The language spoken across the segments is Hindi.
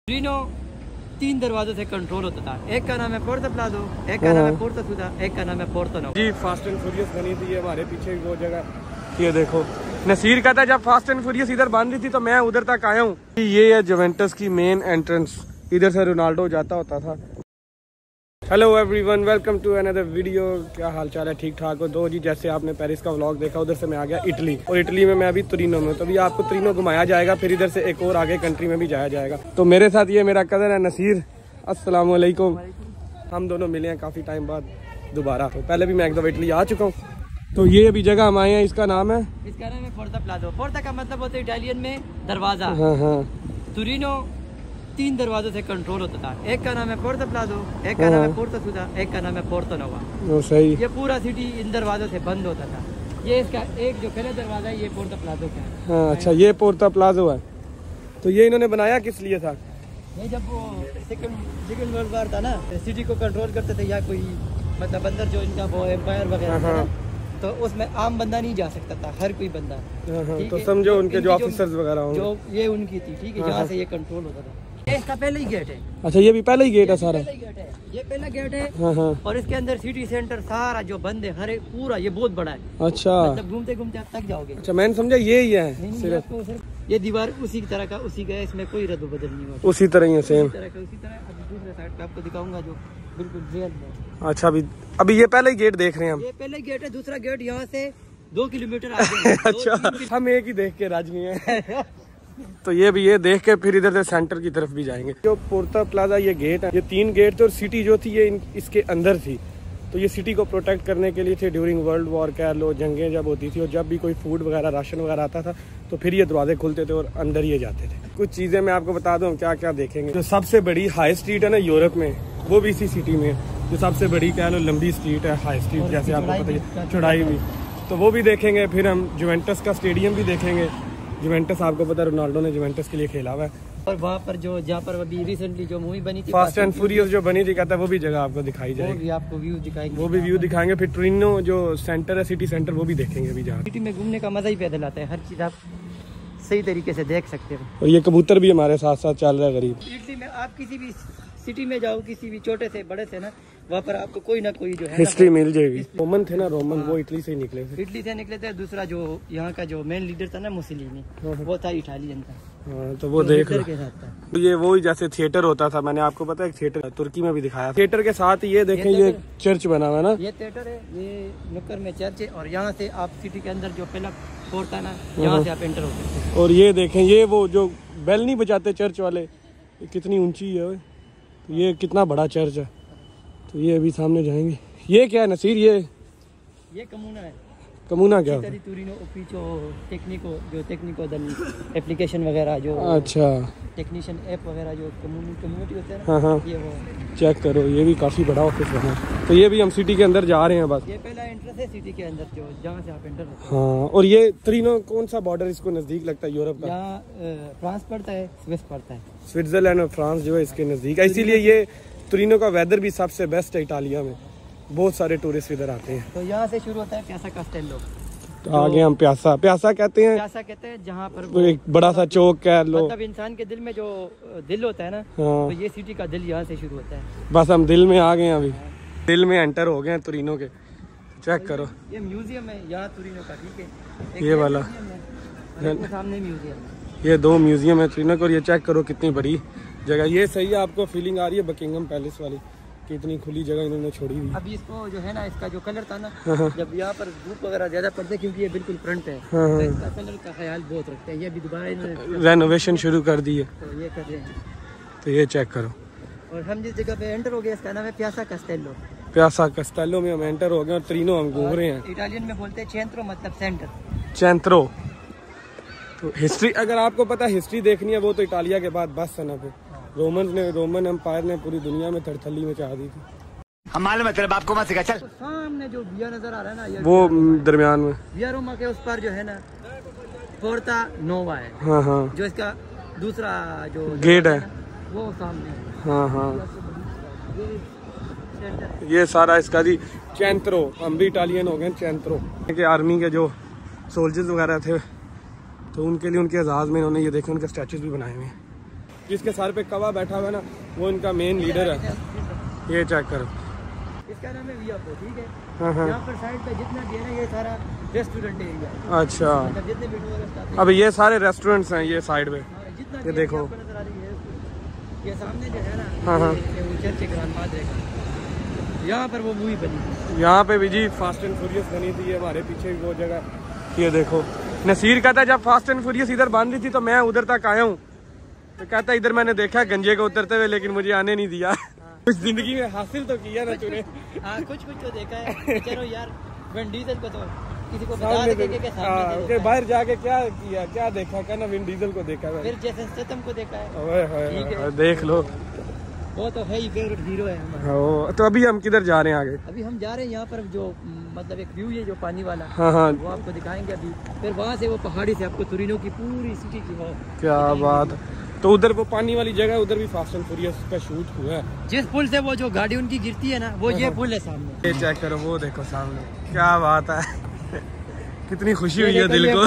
टोरिनो 3 दरवाजों से कंट्रोल होता था। एक का नाम है पोर्ता प्लाज़ो, एक का नाम है पोर्ता सूदा, एक का नाम है पोर्ता नोवा। जी फास्ट एंड फ्यूरियस बनी थी हमारे पीछे वो जगह। ये देखो नसीर कहता है जब फास्ट एंड फ्यूरियस इधर बन रही थी तो मैं उधर तक आया हूँ। ये है जुवेंटस की मेन एंट्रेंस, इधर से रोनाल्डो जाता होता था। Hello everyone, welcome to another video. क्या हाल चाल है? ठीक ठाक हो? दो जी जैसे आपने पेरिस का व्लॉग देखा, उधर से मैं आ गया इटली, और इटली में मैं अभी टोरिनो में। तो अभी आपको टोरिनो घुमाया जाएगा, फिर इधर से एक और आगे कंट्री में भी जाया जाएगा। तो मेरे साथ ये मेरा कज़न है नसीर। अस्सलाम वालेकुम। हम दोनों मिले हैं काफ़ी टाइम बाद दोबारा। तो पहले भी मैं एक दफ़ा इटली आ चुका हूँ। तो ये अभी जगह हम आए हैं, इसका नाम है पोर्ता प्लाज़ो। पोर्ता का मतलब होता है इटालियन में दरवाजा। हाँ हाँ। टोरिनो 3 दरवाजों से कंट्रोल होता था। एक का नाम है पोर्ता प्लाज़ो, एक का नाम है पोर्ता सूदा, एक का नाम है पोर्ता नोवा। वो सही। ये पूरा सिटी इन दरवाजों से बंद होता था। ये इसका एक जो पहला दरवाजा है ये पोर्ता प्लाज़ो का है। हाँ अच्छा, ये पोर्ता प्लाज़ो है। तो ये इन्होंने बनाया किस लिए था? ये जब वो सेकंड वर्ल्ड वार था ना, सिटी को कंट्रोल करते थे या कोई मतलब अंदर जो इनका वो एम्पायर वगैरह था ना, तो उसमें आम बंदा नहीं जा सकता था, हर कोई बंदा। तो समझो उनके जो ऑफिसर्स वगैरह होंगे, जो ये उनकी थी, ठीक है, जहाँ से ये कंट्रोल होता था। ये इसका पहला ही गेट है। अच्छा, ये भी पहला ही गेट है सारा? ये पहला गेट है। हाँ हाँ। और इसके अंदर सिटी सेंटर सारा जो बंद है, हर पूरा ये बहुत बड़ा है। अच्छा, मतलब घूमते घूमते आप थक जाओगे। अच्छा, मैंने समझा ये ही है सिर्फ ये दीवार उसी तरह का उसी का है, इसमें कोई रद्द बदल नहीं हुआ, उसी तरह ही है, सेम उसी तरह का। अभी दूसरे साइड पे आपको दिखाऊंगा जो बिल्कुल रियल है। अच्छा, अभी ये पहला ही गेट देख रहे हैं हम। ये पहला गेट है। दूसरा गेट यहाँ से 2 किलोमीटर आगे। अच्छा, हम एक ही देख के राजी हैं। तो ये भी ये देख के फिर इधर से सेंटर की तरफ भी जाएंगे। जो पोर्ता प्लाजा ये गेट है, ये 3 गेट थे और सिटी जो थी ये इसके अंदर थी। तो ये सिटी को प्रोटेक्ट करने के लिए थे। ड्यूरिंग वर्ल्ड वॉर कह लो, जंगें जब होती थी और जब भी कोई फूड वगैरह राशन वगैरह आता था तो फिर ये दरवाजे खुलते थे और अंदर ये जाते थे। कुछ चीज़ें मैं आपको बता दूँ क्या क्या देखेंगे। जो सबसे बड़ी हाई स्ट्रीट है ना यूरोप में, वो भी इसी सिटी में है। जो सबसे बड़ी कह लो लंबी स्ट्रीट है, हाई स्ट्रीट, जैसे आपको पता है, चौड़ाई भी, तो वो भी देखेंगे। फिर हम जुवेंटस का स्टेडियम भी देखेंगे। जुवेंटस आपको पता है रोनाल्डो ने जुवेंटस के लिए खेला हुआ है। और वहाँ पर जो जहाँ पर अभी रिसेंटली जो मूवी बनी थी फास्ट एंड फ्यूरियस जो बनी थी, कहता है वो भी जगह आपको दिखाई जाएगी। वो भी आपको व्यू दिखाएंगे। वो भी व्यू दिखाएंगे। फिर टोरिनो जो सेंटर है, सिटी सेंटर, वो भी देखेंगे अभी जहाँ। सिटी में घूमने का मजा ही पैदल आता है, हर चीज आप सही तरीके से देख सकते हो। और ये कबूतर भी हमारे साथ साथ चल रहा है गरीब। इटली में आप किसी भी सिटी में जाओ, किसी भी छोटे से बड़े से ना, वहाँ पर आपको कोई ना कोई जो है हिस्ट्री मिल जाएगी। रोमन थे ना, रोमन वो इटली से निकले थे। इटली से निकले थे। दूसरा जो यहाँ का जो मेन लीडर था ना मुसोलिनी, वो था इटालियन था। हाँ, तो वो देख के साथ था। ये वो ही जैसे थिएटर होता था, मैंने आपको पता है थिएटर तुर्की में भी दिखाया। थिएटर के साथ ये देखें, ये चर्च बना हुआ है ना, ये थिएटर है, ये नुक्कड़ में चर्च है। और यहाँ से आप सिटी के अंदर जो पहला पोर्ट था ना, यहाँ से आप एंटर हो सकते हैं। और ये देखें, ये वो जो बेल नहीं बजाते चर्च वाले, कितनी ऊंची है। तो ये कितना बड़ा चर्च है। तो ये अभी सामने जाएंगे। ये क्या है नसीर? ये कमूना है। कमूना क्या है? टोरिनो ओफिसो टेक्निको एप्लीकेशन वगैरह जो, अच्छा, टेक्नीशियन ऐप वगैरह जो कम्युनिटी होते हैं। हाँ हाँ, ये वो चेक करो, ये भी काफी बड़ा ऑफिस बना है। तो ये भी हम सिटी के अंदर जा रहे हैं बस। ये पहला एंट्रेंस है सिटी के अंदर, जो जहाँ से आप एंटर होते हैं। हाँ, और ये टोरिनो कौन सा बॉर्डर इसको नजदीक लगता है यूरोप का? यहाँ फ्रांस पड़ता है, स्विस पड़ता है। स्विट्जरलैंड और फ्रांस जो है इसके नजदीक है। इसीलिए ये टोरिनो का वेदर भी सबसे बेस्ट है इटालिया में। बहुत सारे टूरिस्ट इधर आते हैं। तो यहाँ से शुरू होता है प्यासा कास्टेलो। तो आगे हम प्यासा कहते हैं। प्यासा कहते हैं जहाँ पर एक बड़ा सा चौक कह लो। मतलब इंसान के दिल में जो दिल होता है ना, हाँ, तो ये सिटी का दिल यहाँ से शुरू होता है। बस हम दिल में आ गए हैं अभी। दिल में एंटर हो गए हैं टोरिनो के। चेक करो, ये म्यूजियम है यहाँ टोरिनो का, ठीक है, ये वाला सामने म्यूजियम है। ये 2 म्यूजियम है टोरिनो को। और ये चेक करो कितनी बड़ी जगह। ये सही है, आपको फीलिंग आ रही है बकिंगम पैलेस वाली, कितनी खुली जगह इन्होंने छोड़ी हुई। अभी इसको जो है ना, इसका जो कलर था ना, जब यहाँ पर धूप वगैरह ज्यादा पड़ता है, क्योंकि ये बिल्कुल फ्रंट है, तो इसका कलर का ख्याल बहुत रखते हैं। ये अभी दोबारा रेनोवेशन शुरू कर दी है, तो ये कर रहे हैं। तो ये चेक करो। और हम जिस जगह पे एंटर हो गए, इसका नाम है प्यासा कास्टेलो। प्यासा कास्टेलो में हम एंटर हो गए और टोरिनो हम घूम रहे हैं। इटालियन में बोलते हैं सेंट्रो, मतलब सेंटर, सेंट्रो। तो हिस्ट्री अगर आपको पता है, हिस्ट्री देखनी है, वो तो इटालिया के बाद बस है ना। फिर रोमन एम्पायर ने पूरी दुनिया में थड़थली में चाह दी थी। हम मालूम है तेरे बाप को मत सिखा। चल, तो सामने जो विया नजर आ रहा है ना, वो दरमियान में विया रोमा के उस पर जो है ना पोर्ता नोवा है। हाँ हाँ, जो इसका दूसरा जो गेट है वो सामने। हाँ हाँ, ये सारा इसका जी चेंत्रो। हम भी इटालियन हो गए, चेंत्रो के आर्मी के जो सोल्जर्स वगैरह थे, तो उनके लिए उनके एजाज़ में इन्होंने ये देखे उनके स्टैचूज भी बनाए हुए हैं। जिसके सर पे कवा बैठा हुआ है ना, वो इनका मेन लीडर है। ये चेक करो, इसका नाम है वियापो, ठीक है। हाँ हाँ। यहाँ पर साइड पे जितना भी है ना, ये सारा रेस्टोरेंट एरिया है। अच्छा, मतलब जितने भी टूरिस्ट आते हैं, अब ये सारे रेस्टोरेंट्स हैं ये साइड में। जितना ये देखो, आपको नजर आ रही है, ये सामने जो है ना, हाँ हाँ, ये वो चर्च ग्रांड फादर है, यहाँ पर वो मूवी बनी थी। यहाँ पे भी जी फास्ट एंड फ्यूरियस बनी थी। ये हमारे पीछे वो जगह, ये देखो। नसीर कहता है जब फास्ट एंड फ्यूरियस इधर बन रही थी तो मैं उधर तक आया हूँ, तो कहता है इधर मैंने देखा गंजे को उतरते हुए, लेकिन मुझे आने नहीं दिया। कुछ जिंदगी में हासिल तो किया ना तूने। हाँ, कुछ तो देखा है। चलो यार, विन डीजल को तो किसी को बता दे के सामने के बाहर जाके क्या किया, क्या देखा, कहना विन डीजल को देखा है, फिर जैसे स्टेथम को देखा है। ओए होए, देख लो, वो तो है ही फेवरेट हीरो है हमारा। तो अभी हम किधर जा रहे हैं आगे? अभी हम जा रहे हैं यहाँ पर जो मतलब एक व्यू है जो पानी वाला, हाँ हाँ, वो आपको दिखाएंगे अभी। फिर वहाँ से वो पहाड़ी से आपको तुरिनो की पूरी सिटी की वो क्या बात। तो उधर वो पानी वाली जगह, उधर भी फास्ट एंड फ्यूरियस का शूट हुआ है। जिस पुल से वो जो गाड़ी उनकी गिरती है ना, वो ये पुल है सामने। ये चेक करो, वो देखो सामने, क्या बात है। कितनी खुशी हुई है दिल को।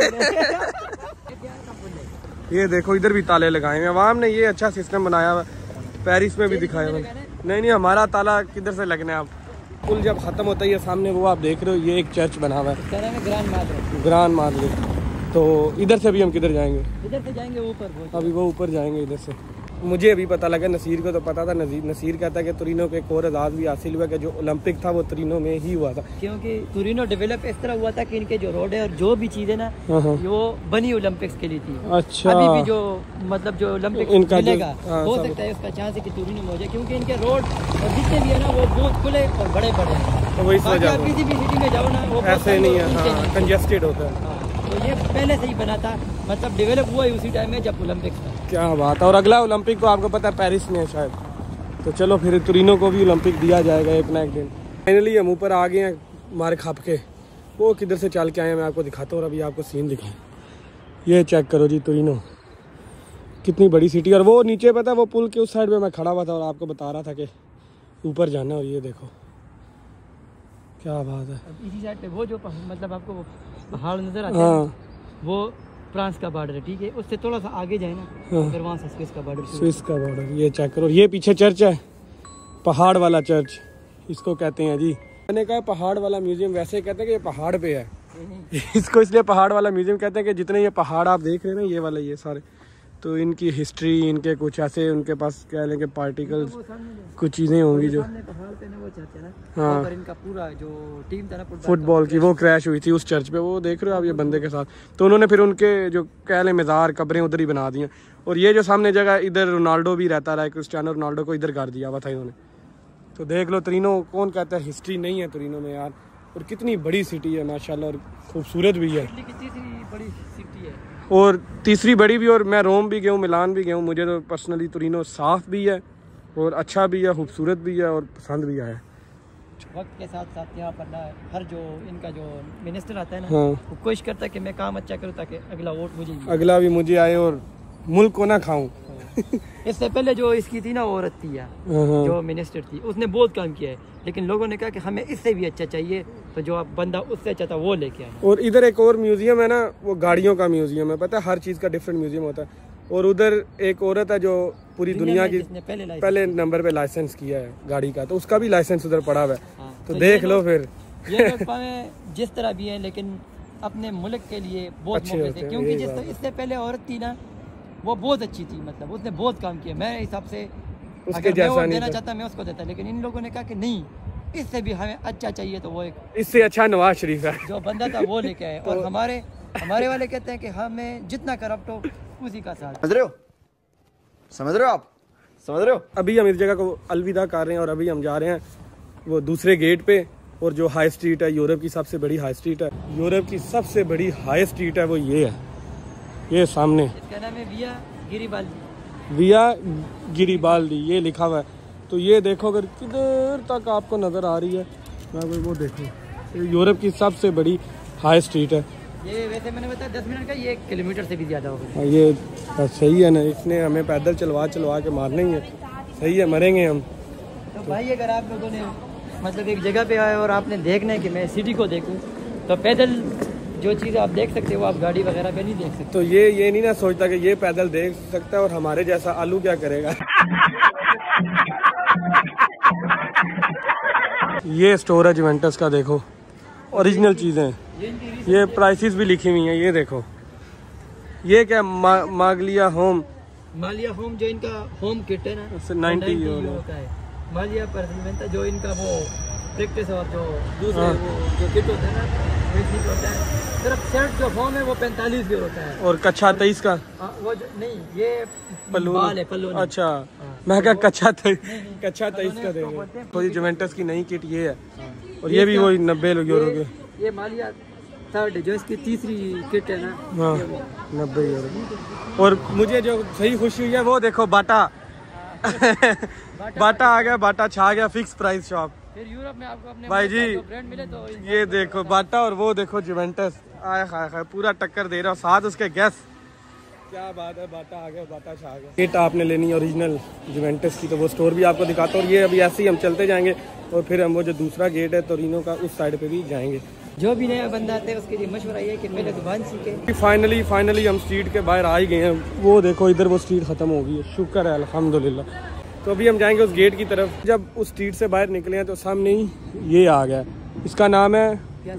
ये देखो, इधर भी ताले लगाए हुए हैं। अवाम ने ये अच्छा सिस्टम बनाया हुआ, पेरिस में भी दिखाया हुआ। नहीं, हमारा ताला किधर से लगना है। अब पुल जब खत्म होता है, ये सामने वो आप देख रहे हो, ये एक चर्च बना हुआ है, ग्रांड मार्ले। तो इधर से भी हम किधर जाएंगे? इधर से जाएंगे ऊपर, अभी वो ऊपर जाएंगे इधर से। मुझे अभी पता लगा, नसीर को तो पता था। नसीर कहता है कि तुरिनो को एक और एजाज भी हासिल हुआ कि जो ओलंपिक था वो तुरिनो में ही हुआ था, क्योंकि तुरिनो डेवलप इस तरह हुआ था कि इनके जो रोड है और जो भी चीजें ना, वो बनी ओलंपिक्स के लिए थी। अच्छा, अभी भी जो मतलब जो ओलंपिक मिलेगा, हो सकता है उसका चांस है कि तुरिनो में हो जाए, क्योंकि इनके रोड और जितने भी है ना, वो बहुत खुले और बड़े बड़े हैं। तो वही आप किसी भी सिटी में जाओ ना, वो ऐसे नहीं है, कंजेस्टेड होता है। तो ये पहले से ही बना था, मतलब डेवलप हुआ ही उसी टाइम में जब ओलंपिक्स था। क्या बात है। और अगला ओलंपिक तो आपको पता है पेरिस में है शायद। तो चलो फिर तुरिनो को भी ओलंपिक दिया जाएगा एक ना एक दिन। फाइनली हम ऊपर आ गए हैं मार खाप के। वो किधर से चल के आए हैं मैं आपको दिखाता हूँ, और अभी आपको सीन दिखाएं। ये चेक करो जी, तुरिनो कितनी बड़ी सिटी। और वो नीचे पता है, वो पुल के उस साइड पे मैं खड़ा हुआ था और आपको बता रहा था कि ऊपर जाना। और ये देखो क्या बात है। इसी साइड पे वो जो मतलब आपको वो पहाड़ नजर आता है, वो फ्रांस का बॉर्डर है, ठीक है। उससे थोड़ा सा आगे जाए ना, फिर वहाँ से स्विस का बॉर्डर। स्विस का बॉर्डर, ये चेक करो। ये पीछे चर्च है, पहाड़ वाला चर्च इसको कहते हैं जी। मैंने कहा पहाड़ वाला म्यूजियम, वैसे कहते हैं कि ये पहाड़ पे है। इसको इसलिए पहाड़ वाला म्यूजियम कहते हैं कि जितने ये पहाड़ आप देख रहे हैं ना, ये वाला, ये सारे, तो इनकी हिस्ट्री, इनके कुछ ऐसे उनके पास कह लें कि पार्टिकल्स, कुछ चीज़ें होंगी जो, हाँ, और इनका पूरा जो टीम था ना फुटबॉल की, वो क्रैश हुई थी उस चर्च पे। वो देख रहे हो आप ये बंदे के साथ। तो उन्होंने फिर उनके जो कह लें मज़ार, कब्रें उधर ही बना दी हैं। और ये जो सामने जगह, इधर रोनाल्डो भी रहता रहा है, क्रिस्टियानो रोनाल्डो को इधर कर दिया हुआ था इन्होंने। तो देख लो, तुरिनो, कौन कहता है हिस्ट्री नहीं है तुरिनो में यार। और कितनी बड़ी सिटी है माशाल्लाह, और खूबसूरत भी है, और तीसरी बड़ी भी। और मैं रोम भी गया हूँ, मिलान भी गया हूँ। मुझे तो पर्सनली तुरिनो साफ़ भी है और अच्छा भी है, खूबसूरत भी है और पसंद भी आया। वक्त के साथ साथ यहाँ पर ना हर जो इनका जो मिनिस्टर आता है ना, हाँ, वो कोशिश करता है कि मैं काम अच्छा करूँ ताकि अगला वोट मुझे अगला भी मुझे आए और मुल्क को ना खाऊं। इससे पहले जो इसकी थी ना, वो औरत थी जो मिनिस्टर थी, उसने बहुत काम किया है, लेकिन लोगों ने कहा कि हमें इससे भी अच्छा चाहिए, तो जो आप बंदा उससे अच्छा था वो लेके आए। और इधर एक और म्यूजियम है ना, वो गाड़ियों का म्यूजियम है। पता है, हर चीज़ का डिफरेंट म्यूजियम होता है। और उधर एक औरत है जो पूरी दुनिया की पहले नंबर पे लाइसेंस किया है गाड़ी का, तो उसका भी लाइसेंस उधर पड़ा हुआ है। तो देख लो फिर। ये लोग जिस तरह भी है, लेकिन अपने मुल्क के लिए बहुत मौके थे, क्योंकि इससे पहले औरत थी ना, वो बहुत अच्छी थी, मतलब उसने बहुत काम किया। मेरे हिसाब से अगर मैं वोट देना चाहता मैं उसको देता, लेकिन इन लोगों ने कहा कि नहीं, इससे भी हमें अच्छा चाहिए, तो वो एक इससे अच्छा नवाज शरीफ है जो बंदा था वो लेके आए। और हमारे वाले कहते हैं कि हमें जितना करप्ट हो उसी का साथ। समझ रहे हो? अभी हम इस जगह को अलविदा कर रहे हैं और अभी हम जा रहे हैं वो दूसरे गेट पे। और जो हाई स्ट्रीट है, यूरोप की सबसे बड़ी हाई स्ट्रीट है, यूरोप की सबसे बड़ी हाई स्ट्रीट है, वो ये है, ये सामने। इसका नाम है विया गिरिबाल्दी। विया गिरिबाल्दी ये लिखा हुआ है। तो ये देखो, अगर किधर तक आपको नज़र आ रही है, वो देखो, ये यूरोप की सबसे बड़ी हाई स्ट्रीट है। ये वैसे मैंने बताया 10 मिनट का, ये 1 किलोमीटर से भी ज़्यादा होगा। ये सही है ना, इसने हमें पैदल चलवा के मारना ही है। सही है, मरेंगे हम। तो भाई अगर आप लोगों ने मतलब एक जगह पे आए और आपने देखना है कि मैं सिटी को देखूं, तो पैदल जो चीज़ आप देख सकते हो आप गाड़ी वगैरह पे नहीं देख सकते। तो ये नहीं ना सोचता कि ये पैदल देख सकता है और हमारे जैसा आलू क्या करेगा। ये स्टोर है जुवेंटस का, देखो ओरिजिनल चीजें, ये प्राइसेस भी लिखी हुई हैं। ये देखो ये क्या मागलिया होम, मालिया होम जो इनका होम किट है ना 90 यूरो होता है। मालिया पर्सनल जो इनका वो प्रैक्टिस और जो दूसरे वो जो किट होता है ना वो इसी का होता है। सिर्फ शर्ट जो फॉर्म है वो 45 यूरो होता है। और कच्चा 23 का वो नहीं ये बाल है पल्लू। अच्छा मैं क्या कच्चा 23 का दे रहे। तो ये जुवेंटस की नई किट ये है और ये भी वही 90 यूरो के। ये मालिया थर्ड जो इसकी तीसरी किट है ना। हाँ 90 यूरो। और मुझे जो सही खुशी हुई है वो देखो बाटा बाटा आ गया, बाटा छा गया, फिक्स प्राइस शॉप। फिर यूरोप में आपको अपने भाई जी ब्रांड मिले तो ये देखो बाटा और वो देखो जुवेंटस आया खा पूरा टक्कर दे रहा है। साथ उसके गैस क्या बात है, बाटा आ गया, बाटा छा गया। किट आपने लेनी ओरिजिनल जुवेंटस की तो वो स्टोर भी आपको दिखाता हूँ। और ये अभी ऐसे ही हम चलते जाएंगे और फिर हम वो जो दूसरा गेट है टोरिनो का उस साइड पे भी जाएंगे। जो भी नया बंदा आता है उसके लिए मशवरा ये है कि पहले जुबान सीखे। फाइनली हम स्ट्रीट के बाहर आ ही गए हैं। वो देखो इधर वो स्ट्रीट खत्म हो गई है, शुक्र है अल्हम्दुलिल्लाह। तो अभी हम जाएंगे उस गेट की तरफ। जब उस स्ट्रीट से बाहर निकले हैं तो सामने ही ये आ गया, इसका नाम है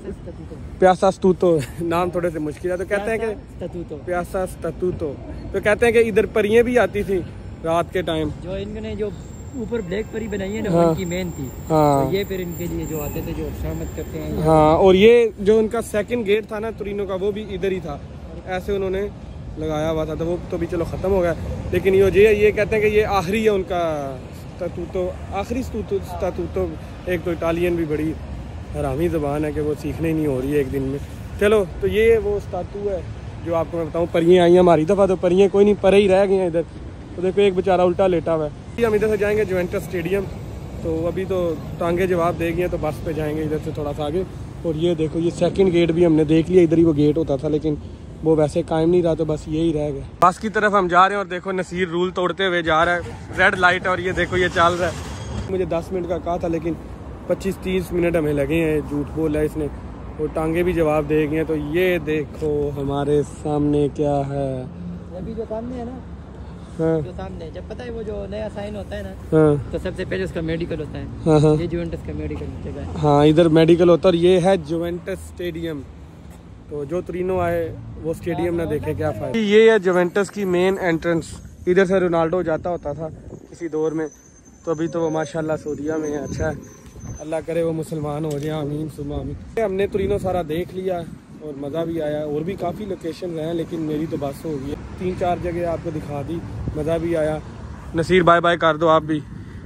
प्यासा स्तूतो। नाम थोड़े से मुश्किल है तो कहते हैं कि प्यासा स्तूतो। तो कहते हैं कि इधर परियां भी आती थी रात के टाइम। जो इन्होंने जो ऊपर ब्लैक परी बनाई है ना हाँ, उनकी मेन थी। हाँ, तो ये फिर इनके लिए जो आते थे जो शामत करते हैं। हाँ और ये जो उनका सेकंड गेट था ना टोरिनो का वो भी इधर ही था, ऐसे उन्होंने लगाया हुआ था। तो वो तो भी चलो ख़त्म हो गया, लेकिन ये कहते हैं कि ये आखिरी है उनका स्तूतो, आखिरी स्तूतो। एक तो इटालियन भी बड़ी हरामी ज़बान है कि वो सीखने ही नहीं हो रही है एक दिन में। चलो तो ये वो स्टैचू है जो आपको मैं बताऊँ। परियां आई हैं हमारी दफ़ा, तो परियां कोई नहीं, परे ही रह गई हैं इधर। तो देखो एक बेचारा उल्टा लेटा हुआ है। हम इधर से जाएंगे जुवेंटस स्टेडियम, तो अभी तो टांगे जवाब देगी हैं तो बस पे जाएंगे इधर से थोड़ा सा आगे। और ये देखो ये सेकंड गेट भी हमने देख लिया, इधर ही वो गेट होता था लेकिन वो वैसे कायम नहीं रहा तो बस यही रह गया। बस की तरफ हम जा रहे हैं और देखो नसीर रूल तोड़ते हुए जा रहा है। रेड लाइट है और ये देखो ये चल रहा है। मुझे 10 मिनट का कहा था लेकिन 25-30 मिनट हमें लगे हैं, झूठ बोला इसने। और टांगे भी जवाब दे गए हैं। तो ये देखो हमारे सामने क्या है, अभी जो सामने है ना। हाँ, जो सामने जब पता है वो जो नया साइन होता है ना। हाँ, तो सबसे पहले उसका मेडिकल होता है। हाँ, हाँ, ये जुवेंटस का मेडिकल जगह है। हाँ इधर मेडिकल होता है। और ये है जुवेंटस स्टेडियम। तो जो टोरिनो आए वो स्टेडियम ना देखे क्या फायदा। ये है जुवेंटस की मेन एंट्रेंस, इधर से रोनाल्डो जाता होता था किसी दौर में। तो अभी तो वो माशाल्लाह सऊदीया में है। अच्छा है, अल्लाह करे वो मुसलमान हो जाए, आमीन सुम्मा आमीन। हमने टोरिनो सारा देख लिया और मज़ा भी आया। और भी काफ़ी लोकेशन हैं लेकिन मेरी तो बस हो गई है। 3-4 जगह आपको दिखा दी, मज़ा भी आया। नसीर बाय बाय कर दो आप भी।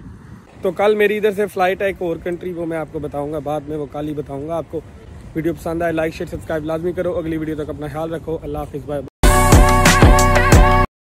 तो कल मेरी इधर से फ़्लाइट है एक और कंट्री, वो मैं आपको बताऊंगा बाद में, वो कल ही बताऊंगा आपको। वीडियो पसंद आए लाइक शेयर सब्सक्राइब लाजमी करो। अगली वीडियो तक अपना ख्याल रखो। अल्लाह हाफिज़, बाय।